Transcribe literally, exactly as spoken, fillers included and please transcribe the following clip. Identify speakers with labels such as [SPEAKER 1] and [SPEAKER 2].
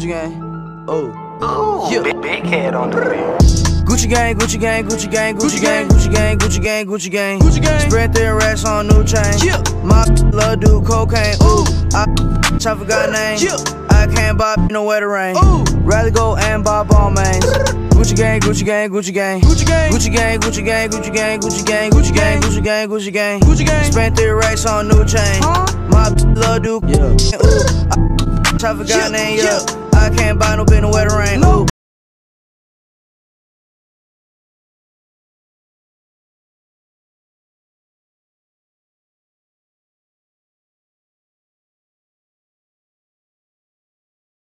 [SPEAKER 1] gang. Oh,
[SPEAKER 2] Ooh,
[SPEAKER 1] yeah.
[SPEAKER 2] big, big head on the wheel.
[SPEAKER 1] Gucci gang, Gucci gang, Gucci gang, Gucci gang, Gucci gang, Gucci gang, Gucci gang, Gucci gang. Spread their racks on new chain. Yeah. My love do cocaine. Ooh, I I forgot name. Yeah. I can't buy no wetter rain. Ooh, rather go and buy ball mains. Gucci gang, Gucci gang, Gucci gang, Gucci gang, Gucci gang, Gucci gang, Gucci gang, Gucci gang, Gucci gang, Gucci gang, Gucci gang, Gucci gang. Spent their racks on new chain. My love do. Yeah. Ooh, I I forgot name. Yeah. I can't buy no bin no wetter rain. Ooh.